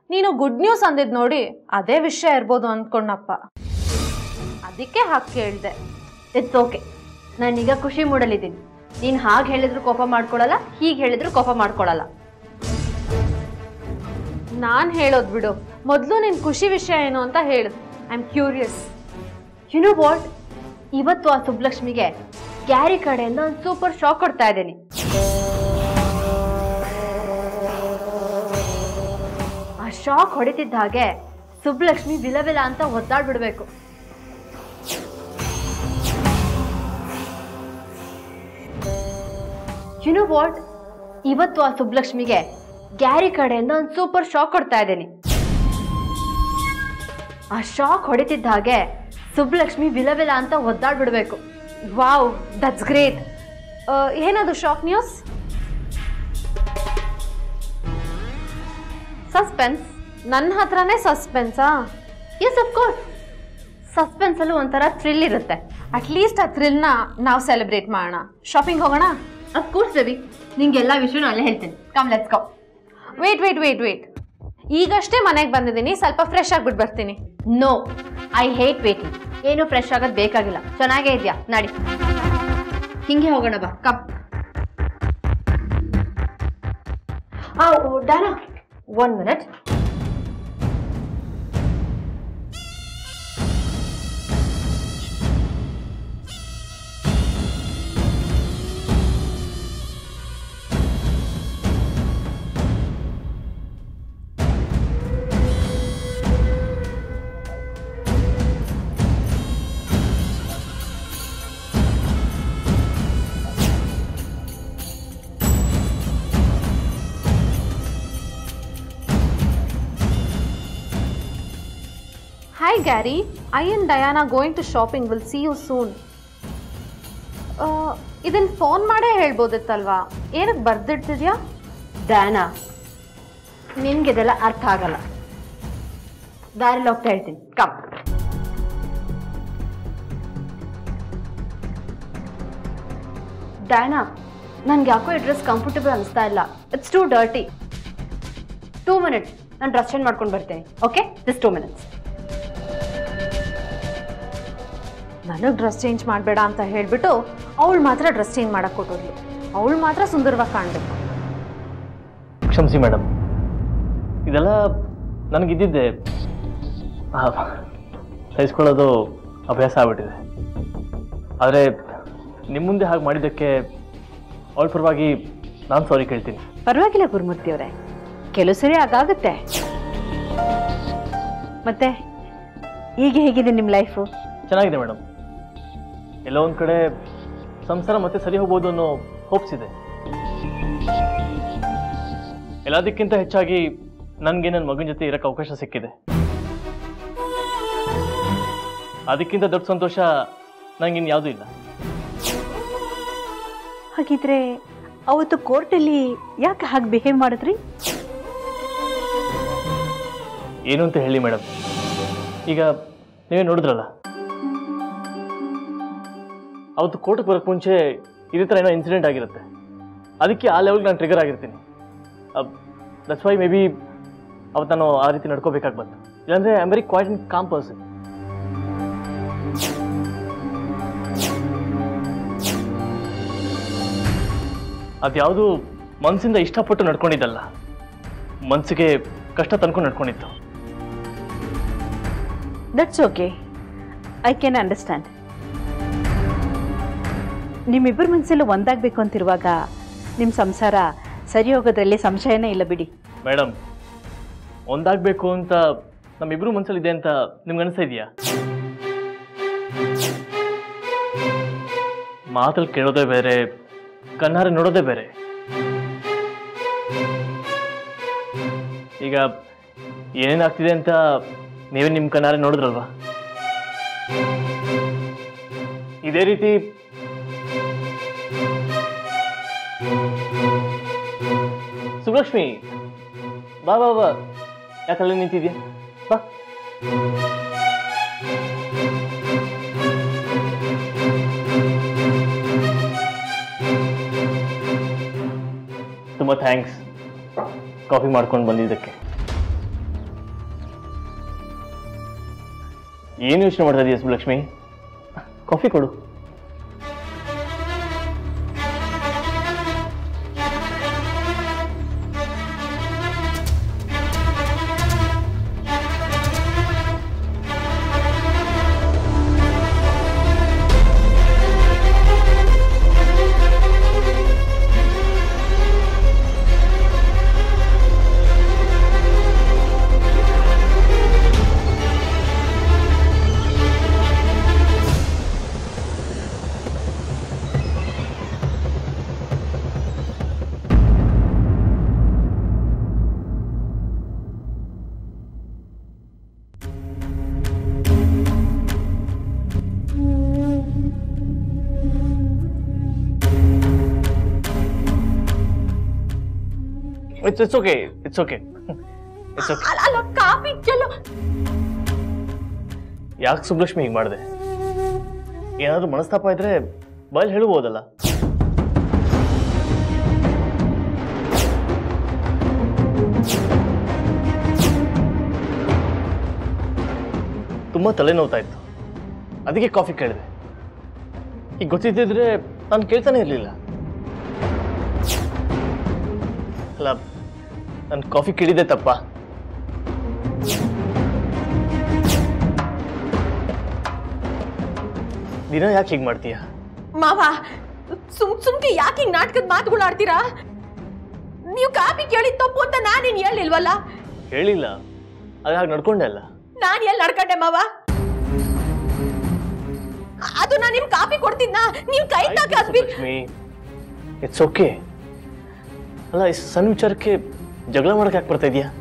ನೀನು good news ಅಂದಿದ್ ನೋಡಿ ಅದೇ ವಿಷಯ ಇರ್ಬೋದು ಅಂದ್ಕೊಂಡಪ್ಪ, ಅದಕ್ಕೆ ಹಾಗೆ ಕೇಳಿದೆ. ಇಟ್ಸ್ ಓಕೆ, ನಾನೀಗ ಖುಷಿ ಮೂಡಲಿದ್ದೀನಿ. ನೀನು ಹಾಗೆ ಹೇಳಿದ್ರು ಕೋಪ ಮಾಡ್ಕೊಳ್ಳಲ್ಲ, ಹೀಗೆ ಹೇಳಿದ್ರು ಕೋಪ ಮಾಡ್ಕೊಳ್ಳಲ್ಲ. ನಾನು ಹೇಳೋದು ಬಿಡು, ಮೊದಲು ನಿನ್ನ ಖುಷಿ ವಿಷಯ ಏನು ಅಂತ ಹೇಳು. I am curious. You know what, ಇವತ್ತು ಆ ಸುಬ್ಲಕ್ಷ್ಮಿಗೆ ಗ್ಯಾರಿ ಕಡೆಯಿಂದ ಒಂದು ಸೂಪರ್ ಶಾಕ್ ಕೊಡ್ತಾ ಇದ್ದೀನಿ. ಆ ಶಾಕ್ ಹೊಡಿತಿದ್ದ ಹಾಗೆ ಸುಬ್ಲಕ್ಷ್ಮಿ ವಿಲವಿಲ ಅಂತ ಒದ್ದಾಡ್ಬಿಡ್ಬೇಕು. ಯು ನೋ ವಾಟ್, ಇವತ್ತು ಆ ಸುಬ್ಲಕ್ಷ್ಮಿಗೆ ಗ್ಯಾರಿ ಕಡೆಯಿಂದ ಒಂದು ಸೂಪರ್ ಶಾಕ್ ಕೊಡ್ತಾ ಇದ್ದೀನಿ. ಆ ಶಾಕ್ ಹೊಡಿತಿದ್ದ ಹಾಗೆ ಸುಬ್ಲಕ್ಷ್ಮಿ ವಿಲವಿಲ ಅಂತ ಒದ್ದಾಡ್ಬಿಡ್ಬೇಕು. Wow, that's great. ಏನದು ಶಾಕ್ ನ್ಯೂಸ್? ಸಸ್ಪೆನ್ಸ್? ನನ್ನ ಹತ್ರನೇ ಸಸ್ಪೆನ್ಸಾ? ಎಸ್ ಆಫ್ ಕೋರ್ಸ್, ಸಸ್ಪೆನ್ಸ್ ಅಲ್ಲೂ ಒಂಥರ ಥ್ರಿಲ್ ಇರುತ್ತೆ. ಅಟ್ಲೀಸ್ಟ್ ಆ ಥ್ರಿಲ್ನ ನಾವು ಸೆಲೆಬ್ರೇಟ್ ಮಾಡೋಣ. ಶಾಪಿಂಗ್ ಹೋಗೋಣ? ಅಫ್ ಕೋರ್ಸ್ ರವಿ, ನಿಂಗೆಲ್ಲ ವಿಷಯನೂ ಅಲ್ಲೇ ಹೇಳ್ತೀನಿ. Come let's go. ವೇಟ್. ಈಗಷ್ಟೇ ಮನೆಗೆ ಬಂದಿದ್ದೀನಿ, ಸ್ವಲ್ಪ ಫ್ರೆಶ್ ಆಗಿಬಿಟ್ಟು ಬರ್ತೀನಿ. No, I hate waiting. ಏನು ಫ್ರೆಶ್ ಆಗೋದು ಬೇಕಾಗಿಲ್ಲ, ಚೆನ್ನಾಗೇ ಇದೆಯಾ, ನಡಿ ಹಿಂಗೆ ಹೋಗೋಣ ಬಾ. ಕಪ್ ಡಾನಾ, 1 minute. Hi Gary, I and Diana going to shopping. We'll see you soon. ಇದನ್ನು ಫೋನ್ ಮಾಡೇ ಹೇಳ್ಬೋದಿತ್ತಲ್ವಾ, ಏನಕ್ಕೆ ಬರ್ದಿಡ್ತಿದ್ಯಾ? ಡಯಾನಾ, ನಿನ್ಗಿದೆಲ್ಲ ಅರ್ಥ ಆಗಲ್ಲ. ದಾರಿಲಿ ಹೋಗ್ತಾ ಹೇಳ್ತೀನಿ, ಕಮ್. ಡಯಾನಾ, ನನ್ಗೆ ಯಾಕೋ ಈ ಡ್ರೆಸ್ ಕಂಫರ್ಟಬಲ್ ಅನಿಸ್ತಾ ಇಲ್ಲ. It's too dirty. 2 minutes, ನಾನು ಡ್ರೆಸ್ ಚೇಂಜ್ ಮಾಡ್ಕೊಂಡು ಬರ್ತೀನಿ. Okay, just 2 minutes. ನನಗೆ ಡ್ರೆಸ್ ಚೇಂಜ್ ಮಾಡಬೇಡ ಅಂತ ಹೇಳಿಬಿಟ್ಟು ಅವಳು ಮಾತ್ರ ಡ್ರೆಸ್ ಚೇಂಜ್ ಮಾಡಕ್ಕೆ ಕೊಟ್ಟೋದ್ಲು. ಅವಳು ಮಾತ್ರ ಸುಂದರವಾಗಿ ಕಾಣಬೇಕು. ಕ್ಷಮಿಸಿ ಮೇಡಮ್, ಇದೆಲ್ಲ ನನಗಿದ್ದಿದ್ದೆ, ಸಹಿಸ್ಕೊಳ್ಳೋದು ಅಭ್ಯಾಸ ಆಗ್ಬಿಟ್ಟಿದೆ. ಆದರೆ ನಿಮ್ಮ ಮುಂದೆ ಹಾಗೆ ಮಾಡಿದ್ದಕ್ಕೆ ಅವಳ ಪರವಾಗಿ ನಾನು ಸಾರಿ ಕೇಳ್ತೀನಿ. ಪರವಾಗಿಲ್ಲ ಗುರುಮೂರ್ತಿ ಅವರೇ, ಕೆಲವು ಸರಿ ಆಗಾಗುತ್ತೆ. ಮತ್ತೆ ಈಗ ಹೇಗಿದೆ ನಿಮ್ಮ ಲೈಫು? ಚೆನ್ನಾಗಿದೆ ಮೇಡಮ್. ಎಲ್ಲೋ ಒಂದು ಕಡೆ ಸಂಸಾರ ಮತ್ತೆ ಸರಿ ಹೋಗ್ಬೋದು ಅನ್ನೋ ಹೋಪ್ಸ್ ಇದೆ. ಎಲ್ಲದಕ್ಕಿಂತ ಹೆಚ್ಚಾಗಿ ನನಗೆ ನನ್ನ ಮಗನ ಜೊತೆ ಇರೋಕ್ಕೆ ಅವಕಾಶ ಸಿಕ್ಕಿದೆ. ಅದಕ್ಕಿಂತ ದೊಡ್ಡ ಸಂತೋಷ ನನಗಿನ್ಯಾವುದೂ ಇಲ್ಲ. ಹಾಗಿದ್ರೆ ಅವತ್ತು ಕೋರ್ಟಲ್ಲಿ ಯಾಕೆ ಹಾಗೆ ಬಿಹೇವ್ ಮಾಡಿದ್ರಿ? ಏನು ಅಂತ ಹೇಳಿ ಮೇಡಮ್, ಈಗ ನೀವೇ ನೋಡಿದ್ರಲ್ಲ, ಅವತ್ತು ಕೋರ್ಟ್ಗೆ ಬರೋಕ್ಕೆ ಮುಂಚೆ ಇದೇ ಥರ ಏನೋ ಇನ್ಸಿಡೆಂಟ್ ಆಗಿರುತ್ತೆ. ಅದಕ್ಕೆ ಆ ಲೆವೆಲ್ಗೆ ನಾನು ಟ್ರಿಗರ್ ಆಗಿರ್ತೀನಿ. ದಟ್ಸ್ ವೈ ಮೇ ಬಿ ಅವತ್ತು ನಾನು ಆ ರೀತಿ ನಡ್ಕೋಬೇಕಾಗಿ ಬಂತು. ಇಲ್ಲಾಂದರೆ I am very quiet and calm person. ಅದ್ಯಾವುದು ಮನಸ್ಸಿಂದ ಇಷ್ಟಪಟ್ಟು ನಡ್ಕೊಂಡಿದ್ದಲ್ಲ, ಮನಸ್ಸಿಗೆ ಕಷ್ಟ ತಂದ್ಕೊಂಡು ನಡ್ಕೊಂಡಿತ್ತು. That's okay, I can understand. ನಿಮ್ಮಿಬ್ಬರ ಮನಸ್ಸಲ್ಲೂ ಒಂದಾಗಬೇಕು ಅಂತಿರುವಾಗ ನಿಮ್ಮ ಸಂಸಾರ ಸರಿ ಹೋಗೋದ್ರಲ್ಲಿ ಸಂಶಯನೇ ಇಲ್ಲ ಬಿಡಿ. ಮೇಡಮ್, ಒಂದಾಗಬೇಕು ಅಂತ ನಮ್ಮಿಬ್ಬರು ಮನಸ್ಸಲ್ಲಿದೆ ಅಂತ ನಿಮ್ಗೆ ಅನಿಸ್ತಾ ಇದೆಯಾ? ಮಾತಲ್ಲಿ ಕೇಳೋದೇ ಬೇರೆ, ಕಣ್ಣಾರೆ ನೋಡೋದೇ ಬೇರೆ. ಈಗ ಏನೇನಾಗ್ತಿದೆ ಅಂತ ನೀವೇ ನಿಮ್ಮ ಕಣ್ಣಾರೆ ನೋಡಿದ್ರಲ್ವಾ? ಇದೇ ರೀತಿ ಸುಬ್ಲಕ್ಷ್ಮಿ, ಬಾ ಬಾ ಬಾ, ಯಾಕಲ್ಲಿ ನಿಂತಿದ್ಯಾ? ಬಾ. ತುಂಬ ಥ್ಯಾಂಕ್ಸ್ ಕಾಫಿ ಮಾಡ್ಕೊಂಡು ಬಂದಿದ್ದಕ್ಕೆ. ಏನು ಯೋಚನೆ ಮಾಡ್ತಾ ಇದೀಯ ಸುಬ್ಲಕ್ಷ್ಮಿ? ಕಾಫಿ ಕೊಡು. It's okay. It's okay. It's okay. ಅಲ್ಲ ಕಾಫಿ ಚಲೋ. ಯಾಕೆ ಸುಬ್ಲಕ್ಷ್ಮಿ ಹೀಗೆ ಮಾಡಿದೆ? ಏನಾದರೂ ಮನಸ್ತಾಪ ಇದ್ರೆ ಬಾಯಲ್ಲಿ ಹೇಳಬಹುದಲ್ಲ. ತುಂಬಾ ತಲೆನೋವ್ತಾ ಇತ್ತು, ಅದಕ್ಕೆ ಕಾಫಿ ಕೇಳಿದೆ. ಈಗ ಗೊತ್ತಿದ್ದಿದ್ರೆ ನಾನು ಕೇಳ್ತಾನೆ ಇರಲಿಲ್ಲ. ಅಲ್ಲ, ನಾನು ಕಾಫಿ ಕೇಳಿದ್ದೆ ತಪ್ಪ? ದಿನ ಯಾಕೆ ಹೀಗೆ ಮಾಡ್ತೀಯ? ಮಾವ, ಸುಮ್ಕೆ ಯಾಕೆ ಹಿಂಗ್ ನಾಟಕದ ಮಾತುಗಳು ಆಡ್ತೀರಾ? ನೀವು ಕಾಫಿ ಕೇಳಿದ ತಪ್ಪು ಅಂತ ನಾನೇನು ಹೇಳಿಲ್ವಲ್ಲ? ಹೇಳಿಲ್ಲ, ಅದು ಹಾಗೆ ನಡ್ಕೊಂಡೆ ಅಲ್ಲ. ನಾನು ಎಲ್ಲಿ ನಡ್ಕೊಂಡೆ ಮಾವ? ಅದು ನಾನು ನಿಮ್ ಕಾಫಿ ಕೊಡ್ತಿದ್ನ, ನಿಮ್ ಕೈ ತಾಕಿ. It's okay. ಅಲ್ಲ, ಈ ಸಣ್ಣ ವಿಚಾರಕ್ಕೆ ಜಗಳ ಮಾಡಕ್ಕೆ ಯಾಕೆ ಬರ್ತಾ ಇದೆಯಾ?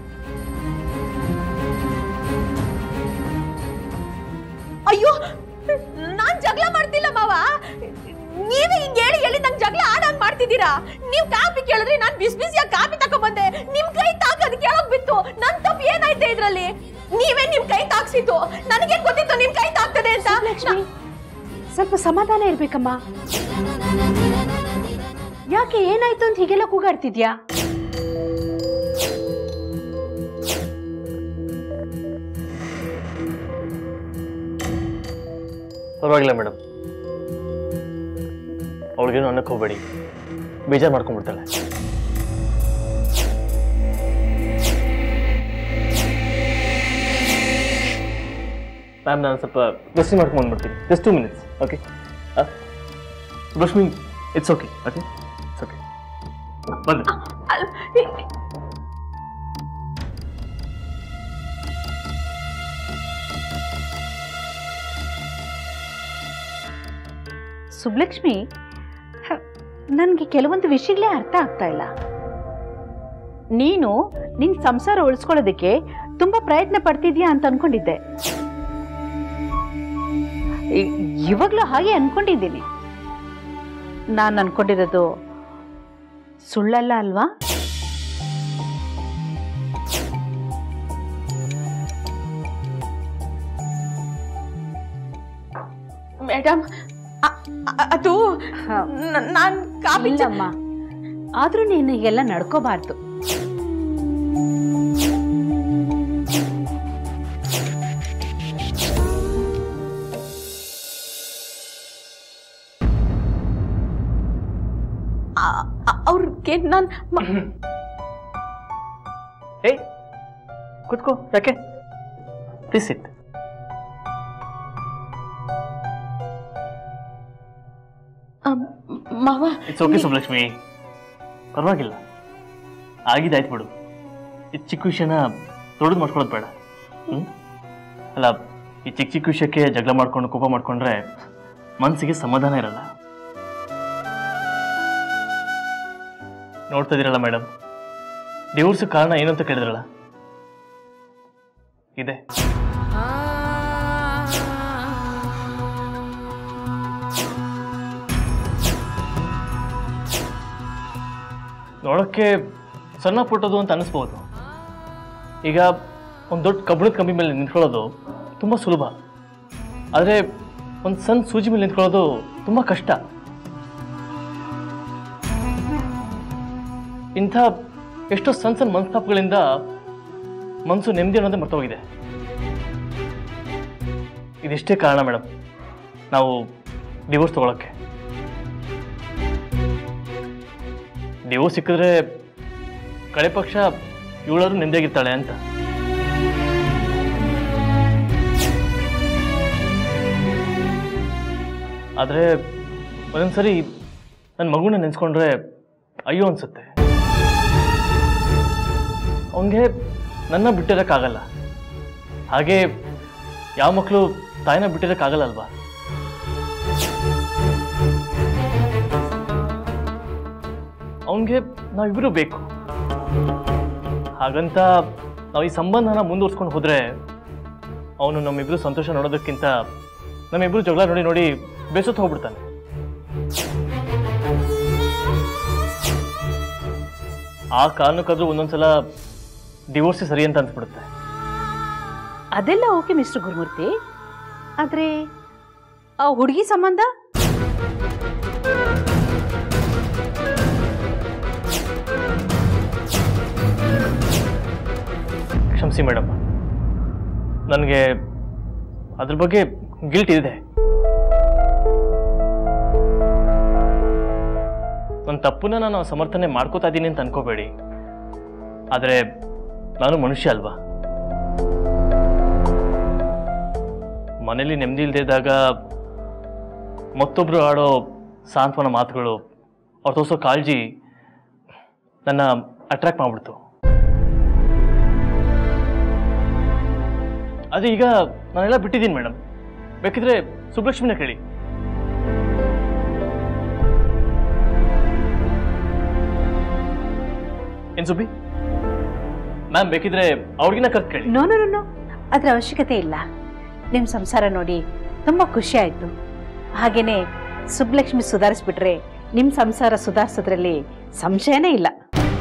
ಅಯ್ಯೋ, ನಾನ್ ಜಗಳ ಮಾಡ್ತಿಲ್ಲ ಮಾವ. ನೀವೇ ಹಿಂಗ್ ಹೇಳಿ ನಂಗೆ ಜಗಳ ಆಡಂಗ್ ಮಾಡ್ತಿದ್ದೀರಾ. ನೀವ್ ಕಾಫಿ ಕೇಳಿದ್ರೆ ನಾನ್ ಬಿಸಿಯಾಗಿ ಕಾಫಿ ತಕೊಂಡ್ಬಂದೆ, ನಿಮ್ ಕೈ ತಾಕದ್ ಕೇಳೋಕ್ ಬಿತ್ತು. ನನ್ ತಪ್ಪು ಏನಾಯ್ತೆ ಇದ್ರಲ್ಲಿ? ನೀವೇ ನಿಮ್ ಕೈ ತಾಕ್ಸಿತ್ತು, ನನಗೆ ಗೊತ್ತಿತ್ತು ನಿಮ್ ಕೈ ತಾಕ್ತದೆ ಅಂತ. ಲಕ್ಷ್ಮಿ, ಸ್ವಲ್ಪ ಸಮಾಧಾನ ಇರ್ಬೇಕಮ್ಮ. ಯಾಕೆ, ಏನಾಯ್ತು ಅಂತ ಹೀಗೆಲ್ಲ ಕೂಗಾಡ್ತಿದ್ಯಾ? ಪರವಾಗಿಲ್ಲ ಮೇಡಮ್, ಅವಳಿಗೇನು ಅನ್ನಕ್ಕೆ ಹೋಗ್ಬೇಡಿ, ಬೇಜಾರು ಮಾಡ್ಕೊಂಡ್ಬಿಡ್ತಾಳೆ. ಮ್ಯಾಮ್, ನಾನು ಸ್ವಲ್ಪ ರೆಸ್ಟ್ ಮಾಡ್ಕೊಂಡು ಬಂದ್ಬಿಡ್ತೀನಿ. Just 2 minutes. Okay Subbalakshmi, it's okay. Okay, it's okay. ಬಂದೆ. ಸುಬ್ಲಕ್ಷ್ಮಿ, ನನಗೆ ಕೆಲವೊಂದು ವಿಷಯಗಳೇ ಅರ್ಥ ಆಗ್ತಾ ಇಲ್ಲ. ನೀನು ನಿನ್ನ ಸಂಸಾರ ಉಳಿಸ್ಕೊಳ್ಳೋದಕ್ಕೆ ತುಂಬಾ ಪ್ರಯತ್ನ ಪಡ್ತಿದ್ಯಾ ಅಂತ ಅನ್ಕೊಂಡಿದ್ದೆ. ಇವಾಗ್ಲೂ ಹಾಗೆ ಅನ್ಕೊಂಡಿದ್ದೀನಿ. ನಾನು ಅನ್ಕೊಂಡಿರೋದು ಸುಳ್ಳಲ್ಲ ಅಲ್ವಾ? ಮೇಡಮ್, ಅದು ನಾನ್ ಕಾಫಿ. ಇಲ್ಲಮ್ಮ, ಆದ್ರೂ ನೀನು ಹೀಗೆಲ್ಲ ನಡ್ಕೋಬಾರ್ದು. ಅವ್ರಿಗೆ ನಾನ್ ಏ ಕೂತ್ಕೋ. ಯಾಕೆ? Please sit. ಮಾವ, ಇಟ್ಸ್ ಓಕೆ ಸುಬ್ಲಕ್ಷ್ಮಿ, ಪರವಾಗಿಲ್ಲ. ಆಗಿದ್ದಾಯ್ತು ಬಿಡು. ಈ ಚಿಕ್ಕ ವಿಷಯನ ದೊಡ್ಡದು ಮಾಡ್ಕೊಳ್ಳೋದು ಬೇಡ. ಅಲ್ಲ, ಈ ಚಿಕ್ಕ ಚಿಕ್ಕ ವಿಷಯಕ್ಕೆ ಜಗಳ ಮಾಡ್ಕೊಂಡು ಕೋಪ ಮಾಡ್ಕೊಂಡ್ರೆ ಮನಸ್ಸಿಗೆ ಸಮಾಧಾನ ಇರಲ್ಲ. ನೋಡ್ತಾ ಇದೀರಲ್ಲ ಮೇಡಮ್, ಡಿವೋರ್ಸ್ ಕಾರಣ ಏನು ಅಂತ ಕೇಳಿದ್ರಲ್ಲ, ಇದೆ. ನೋಡೋಕ್ಕೆ ಸಣ್ಣ ಪುಟ್ಟದು ಅಂತ ಅನಿಸ್ಬೋದು. ಈಗ ಒಂದು ದೊಡ್ಡ ಕಬ್ಬಿಣದ ಕಂಬಿ ಮೇಲೆ ನಿಂತ್ಕೊಳ್ಳೋದು ತುಂಬ ಸುಲಭ, ಆದರೆ ಒಂದು ಸಣ್ಣ ಸೂಜಿ ಮೇಲೆ ನಿಂತ್ಕೊಳ್ಳೋದು ತುಂಬ ಕಷ್ಟ. ಇಂಥ ಎಷ್ಟೋ ಸಣ್ಣ ಸಣ್ಣ ಮನಸ್ತಾಪಗಳಿಂದ ಮನಸ್ಸು ನೆಮ್ಮದಿ ಅನ್ನೋದೇ ಮರ್ತೋಗಿದೆ. ಇದಿಷ್ಟೇ ಕಾರಣ ಮೇಡಮ್ ನಾವು ಡಿವೋರ್ಸ್ ತಗೊಳಕ್ಕೆ. ಡಿವೋರ್ಸ್ ಸಿಕ್ಕಿದ್ರೆ ಕಡೆ ಪಕ್ಷ ಇವಳಾದ್ರೂ ನೆಮ್ಮದಿಯಾಗಿರ್ತಾಳೆ ಅಂತ. ಆದರೆ ಒಂದೊಂದ್ಸರಿ ನನ್ನ ಮಗುನ ನೆನೆಸ್ಕೊಂಡ್ರೆ ಅಯ್ಯೋ ಅನ್ಸುತ್ತೆ. ಅವನಿಗೆ ನನ್ನ ಬಿಟ್ಟಿರೋಕ್ಕಾಗಲ್ಲ, ಹಾಗೆ ಯಾವ ಮಕ್ಕಳು ತಾಯಿನ ಬಿಟ್ಟಿರೋಕ್ಕಾಗಲ್ಲ ಅಲ್ವಾ? ಅವನಿಗೆ ನಾವಿಬ್ಬರು ಬೇಕು. ಹಾಗಂತ ನಾವು ಈ ಸಂಬಂಧನ ಮುಂದುವರ್ಸ್ಕೊಂಡು ಹೋದರೆ ಅವನು ನಮ್ಮಿಬ್ಬರು ಸಂತೋಷ ನೋಡೋದಕ್ಕಿಂತ ನಮ್ಮಿಬ್ಬರು ಜಗಳ ನೋಡಿ ನೋಡಿ ಬೇಸತ್ತು ಹೋಗ್ಬಿಡ್ತಾನೆ. ಆ ಕಾರಣಕ್ಕಾದ್ರೂ ಒಂದೊಂದ್ಸಲ ಡಿವೋರ್ಸ್ ಸರಿ ಅಂತ ಅನ್ಸ್ಬಿಡುತ್ತೆ. ಅದೆಲ್ಲ ಓಕೆ ಮಿಸ್ಟರ್ ಗುರುಮೂರ್ತಿ, ಆದರೆ ಆ ಹುಡುಗಿ ಸಂಬಂಧ ಕ್ಷಮಿಸಿ ಮೇಡಮ್, ನನಗೆ ಅದ್ರ ಬಗ್ಗೆ ಗಿಲ್ಟ್ ಇದೆ. ನನ್ನ ತಪ್ಪನ್ನ ನಾನು ಸಮರ್ಥನೆ ಮಾಡ್ಕೋತಾ ಇದ್ದೀನಿ ಅಂತ ಅನ್ಕೋಬೇಡಿ, ಆದರೆ ನಾನು ಮನುಷ್ಯ ಅಲ್ವಾ? ಮನೇಲಿ ನೆಮ್ಮದಿ ಇಲ್ಲದೆ ಇದ್ದಾಗ ಮತ್ತೊಬ್ರು ಆಡೋ ಸಾಂತ್ವನ ಮಾತುಗಳು, ಅವ್ರು ತೋರಿಸೋ ಕಾಳಜಿ ನನ್ನ ಅಟ್ರಾಕ್ಟ್ ಮಾಡ್ಬಿಡ್ತು. ಅದೇ ಈಗ ನಾನೆಲ್ಲ ಬಿಟ್ಟಿದ್ದೀನಿ ಮೇಡಮ್. ಬೇಕಿದ್ರೆ ಸುಬ್ಲಕ್ಷ್ಮಿನ ಕೇಳಿ. ಏನ್ ಸುಬ್ಬಿ ಮ್ಯಾಮ್, ಬೇಕಿದ್ರೆ ಅವ್ರಿಗಿನ ಕರ್ತು ಕೇಳಿ. ನೋ ನೋ ನೋ, ಅದ್ರ ಅವಶ್ಯಕತೆ ಇಲ್ಲ. ನಿಮ್ಮ ಸಂಸಾರ ನೋಡಿ ತುಂಬ ಖುಷಿ ಆಯಿತು. ಹಾಗೇನೆ ಸುಬ್ಲಕ್ಷ್ಮಿ ಸುಧಾರಿಸ್ಬಿಟ್ರೆ ನಿಮ್ಮ ಸಂಸಾರ ಸುಧಾರಿಸೋದ್ರಲ್ಲಿ ಸಂಶಯನೇ ಇಲ್ಲ.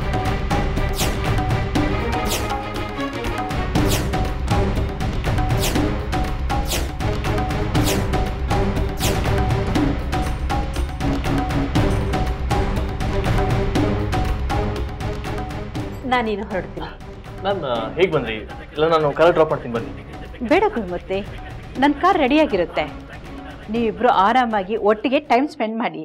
ನಾನೇನು ಹೊರಡ್ತೀನಿ. ಮ್ಯಾಮ್ ಹೇಗೆ ಬಂದ್ರಿ? ಇಲ್ಲ ನಾನು ಕಾರ್ ಡ್ರಾಪ್ ಮಾಡ್ತೀನಿ, ಬನ್ನಿ. ಬೇಡ ಗುರುಮೂರ್ತಿ, ನನ್ನ ಕಾರ್ ರೆಡಿಯಾಗಿರುತ್ತೆ. ನೀವಿಬ್ರು ಆರಾಮಾಗಿ ಒಟ್ಟಿಗೆ ಟೈಮ್ ಸ್ಪೆಂಡ್ ಮಾಡಿ.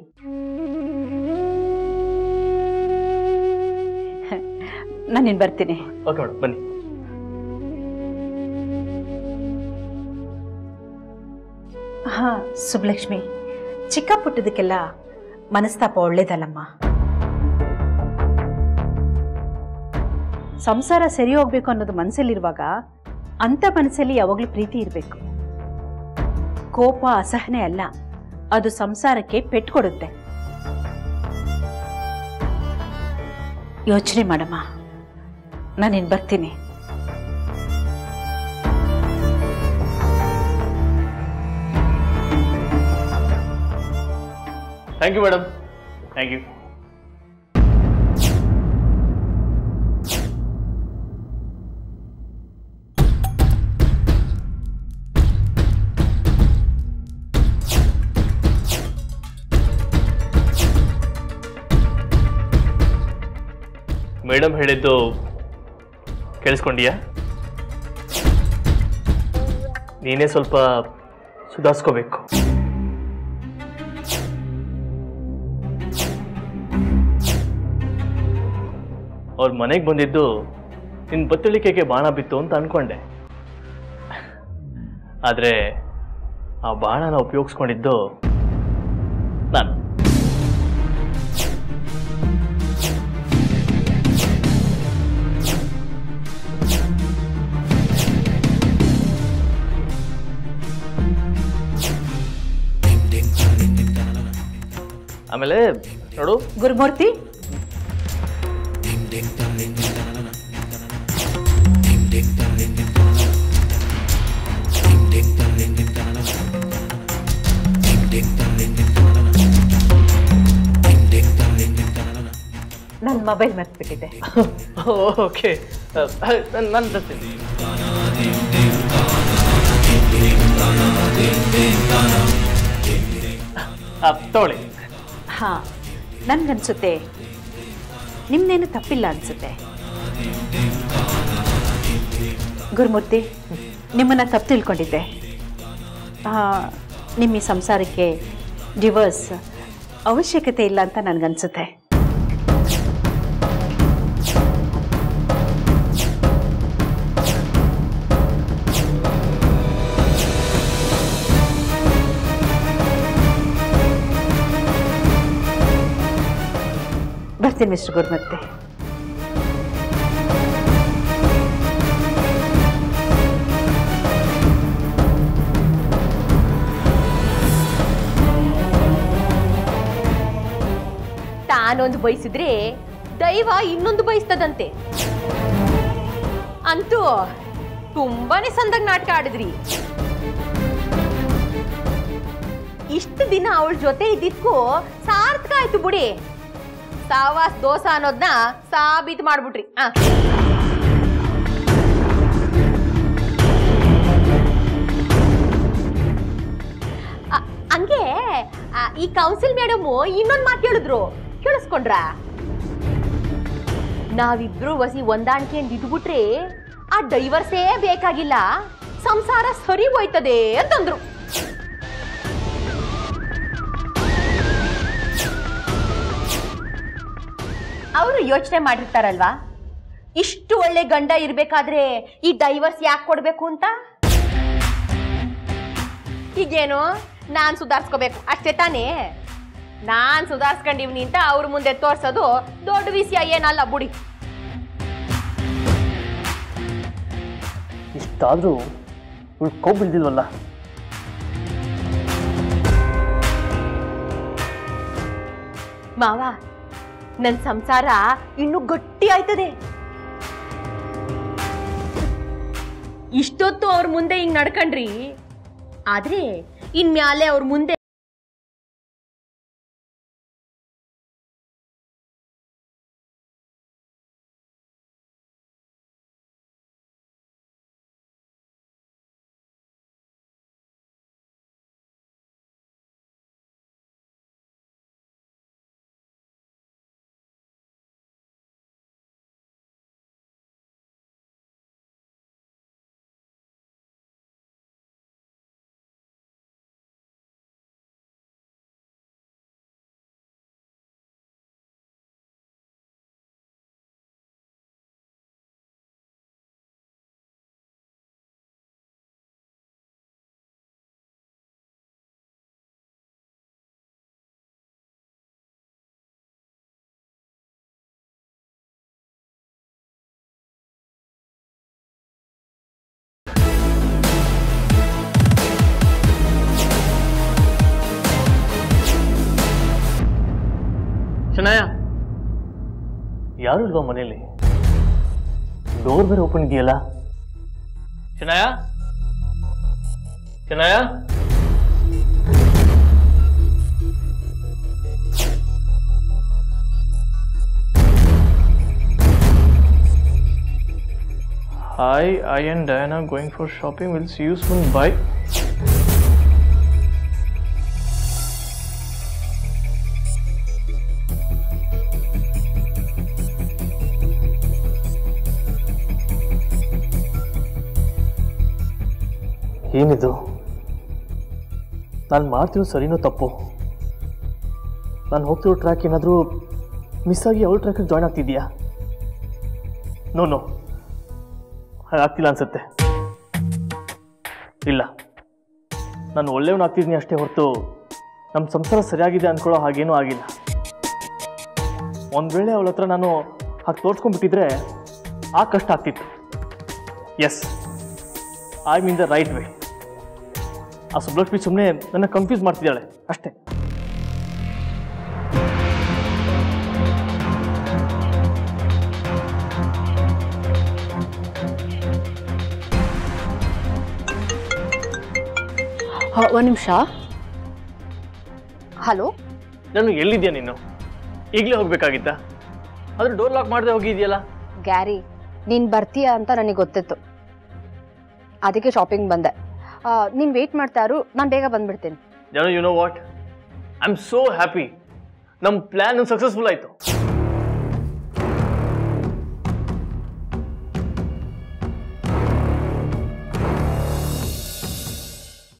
ನಾನಿನ್ ಬರ್ತೀನಿ. ಓಕೆ ಮೇಡಮ್, ಬನ್ನಿ. ಹಾ ಸುಬ್ಲಕ್ಷ್ಮಿ, ಚಿಕ್ಕ ಪುಟ್ಟದಕ್ಕೆಲ್ಲ ಮನಸ್ತಾಪ ಒಳ್ಳೇದಲ್ಲಮ್ಮ. ಸಂಸಾರ ಸರಿ ಹೋಗ್ಬೇಕು ಅನ್ನೋದು ಮನಸ್ಸಲ್ಲಿರುವಾಗ ಅಂಥ ಮನಸ್ಸಲ್ಲಿ ಯಾವಾಗಲೂ ಪ್ರೀತಿ ಇರಬೇಕು. ಕೋಪ ಅಸಹನೆ ಅಲ್ಲ, ಅದು ಸಂಸಾರಕ್ಕೆ ಪೆಟ್ಟು ಕೊಡುತ್ತೆ. ಯೋಚನೆ ಮಾಡಮ್ಮ, ನಾನಿನ್ ಬರ್ತೀನಿ. Thank you madam, thank you. Madam ಹೇಳಿದ್ದು ಕೇಳಿಸ್ಕೊಂಡ್ಯಾ? ನೀನೇ ಸ್ವಲ್ಪ ಸುಧಾರಿಸ್ಕೋಬೇಕು. ಅವ್ರ ಮನೆಗೆ ಬಂದಿದ್ದು ನಿನ್ನ ಬತ್ತಳಿಕೆಗೆ ಬಾಣ ಬಿತ್ತು ಅಂತ ಅನ್ಕೊಂಡೆ, ಆದರೆ ಆ ಬಾಣನ ಉಪಯೋಗಿಸ್ಕೊಂಡಿದ್ದು ನಾನು. ಆಮೇಲೆ ನೋಡು ಗುರುಮೂರ್ತಿ, ನನ್ನ ಮೊಬೈಲ್ ಮರ್ತ್ಬಿಟ್ಟಿದೆ. ಓಕೆ, ನಾನು ತರ್ತೀನಿ. ತಗೊಳ್ಳಿ. ಹಾ, ನನ್ಗನ್ಸುತ್ತೆ ನಿಮ್ದೇನು ತಪ್ಪಿಲ್ಲ ಅನ್ಸುತ್ತೆ. ಗುರುಮೂರ್ತಿ, ನಿಮ್ಮನ್ನ ತಪ್ಪು ತಿಳ್ಕೊಂಡಿದ್ದೆ. ನಿಮ್ಮ ಈ ಸಂಸಾರಕ್ಕೆ ಡಿವೋರ್ಸ್ ಅವಶ್ಯಕತೆ ಇಲ್ಲ ಅಂತ ನನಗನ್ಸುತ್ತೆ. ಬರ್ತೀನಿ ಮಿಸ್ಟರ್ ಗುರುಮೂರ್ತಿ. ತಾನೊಂದು ಬಯಸಿದ್ರೆ ದೈವ ಇನ್ನೊಂದು ಬಯಸ್ತದಂತೆ. ಅಂತೂ ತುಂಬಾನೇ ಸಂದಾಗ ನಾಟಕ ಆಡಿದ್ರಿ. ಇಷ್ಟು ದಿನ ಅವಳ ಜೊತೆ ಇದ್ದಿದ್ಕು ಸಾರ್ಥಕ ಆಯ್ತು ಬಿಡಿ. ಸಾವಾಸ್ ದೋಸ ಅನ್ನೋದನ್ನ ಸಾಬೀತು ಮಾಡ್ಬಿಟ್ರಿ. ಹಂಗೆ ಈ ಕೌನ್ಸಿಲ್ ಮೇಡಮ್ ಇನ್ನೊಂದು ಮಾತು ಹೇಳಿದ್ರು, ಕೇಳಿಸ್ಕೊಂಡ್ರ? ನಾವಿಬ್ರು ವಸಿ ಹೊಂದಾಣಿಕೆಯಿಂದ ಇದ್ಬಿಟ್ರೆ ಆ ಡೈವರ್ಸೇ ಬೇಕಾಗಿಲ್ಲ, ಸಂಸಾರ ಸರಿ ಹೋಯ್ತದೆ ಅಂತಂದ್ರು. ಅವರು ಯೋಚನೆ ಮಾಡಿರ್ತಾರಲ್ವಾ, ಇಷ್ಟು ಒಳ್ಳೆ ಗಂಡ ಇರ್ಬೇಕಾದ್ರೆ ಈ ಡೈವರ್ಸ್ ಯಾಕೆ ಕೊಡ್ಬೇಕು ಅಂತ. ಈಗೇನು ನಾನ್ ಸುಧಾರಿಸ್ಕೋಬೇಕು ಅಷ್ಟೇ ತಾನೇ? ನಾನ್ ಸುಧಾರಿಸ್ಕೊಂಡಿವ್ನಿ ಅಂತ ಅವ್ರ ಮುಂದೆ ತೋರ್ಸೋದು ದೊಡ್ಡ ವಿಷಯ ಏನಲ್ಲ ಬುಡಿ. ಇಷ್ಟಾದ್ರೂ ಉಳ್ಕೊಬಿಳ್ದಿಲ್ವಲ್ಲ. ಮಾವ, ನನ್ ಸಂಸಾರ ಇನ್ನು ಗಟ್ಟಿ ಆಯ್ತದೆ. ಇಷ್ಟೊತ್ತು ಅವ್ರ ಮುಂದೆ ಹಿಂಗ್ ನಡ್ಕಂಡ್ರಿ, ಆದ್ರೆ ಇನ್ಮ್ಯಾಲೆ ಅವ್ರ ಮುಂದೆ ಶನಾಯ, ಯಾರು ಇಲ್ವಾ ಮನೇಲಿ? ಡೋರ್ ಬೇರೆ ಓಪನ್ ಇದೆಯಲ್ಲ. Shanaya, Shanaya, Hi, I and Diana going for shopping. We'll see you soon. Bye. ಏನಿದು? ನಾನು ಮಾಡ್ತಿರೋ ಸರಿನೋ ತಪ್ಪು? ನಾನು ಹೋಗ್ತಿರೋ ಟ್ರ್ಯಾಕ್ ಏನಾದರೂ ಮಿಸ್ ಆಗಿ ಅವಳ ಟ್ರ್ಯಾಕಿಗೆ ಜಾಯ್ನ್ ಆಗ್ತಿದ್ಯಾ? ನೋ, ಹಾಗಾಗ್ತಿಲ್ಲ ಅನ್ಸುತ್ತೆ. ಇಲ್ಲ, ನಾನು ಒಳ್ಳೆಯವನಾಗ್ತಿದ್ದೀನಿ ಅಷ್ಟೇ ಹೊರತು ನಮ್ಮ ಸಂಸಾರ ಸರಿಯಾಗಿದೆ ಅಂದ್ಕೊಳ್ಳೋ ಹಾಗೇನೂ ಆಗಿಲ್ಲ. ಒಂದು ವೇಳೆ ಅವಳ ಹತ್ರ ನಾನು ಹಾಗೆ ತೋರಿಸ್ಕೊಂಡ್ಬಿಟ್ಟಿದ್ರೆ ಆ ಕಷ್ಟ ಆಗ್ತಿತ್ತು. Yes, I mean the right way. ಆ ಸುಬ್ಲಕ್ಷ್ಮಿ ಸುಮ್ಮನೆ ನನ್ನ ಕನ್ಫ್ಯೂಸ್ ಮಾಡ್ತಿದ್ದಾಳೆ ಅಷ್ಟೇ. ಒಂದು ನಿಮಿಷ. ಹಲೋ, ನಾನು ಎಲ್ಲಿದ್ಯಾ ನೀನು? ಈಗಲೇ ಹೋಗ್ಬೇಕಾಗಿತ್ತ? ಆದ್ರೆ ಡೋರ್ ಲಾಕ್ ಮಾಡದೆ ಹೋಗಿದ್ಯಲ್ಲ. ಗ್ಯಾರಿ, ನೀನು ಬರ್ತೀಯ ಅಂತ ನನಗೆ ಗೊತ್ತಿತ್ತು, ಅದಕ್ಕೆ ಶಾಪಿಂಗ್ ಬಂದೆ. ನೀನು ವೇಟ್ ಮಾಡ್ತಾ ಇರು, ನಾನು ಬೇಗ ಬಂದ್ಬಿಡ್ತೀನಿ. You know what, I am so happy. ನಮ್ಮ ಪ್ಲಾನ್ ಸಕ್ಸಸ್ಫುಲ್ ಆಯಿತು.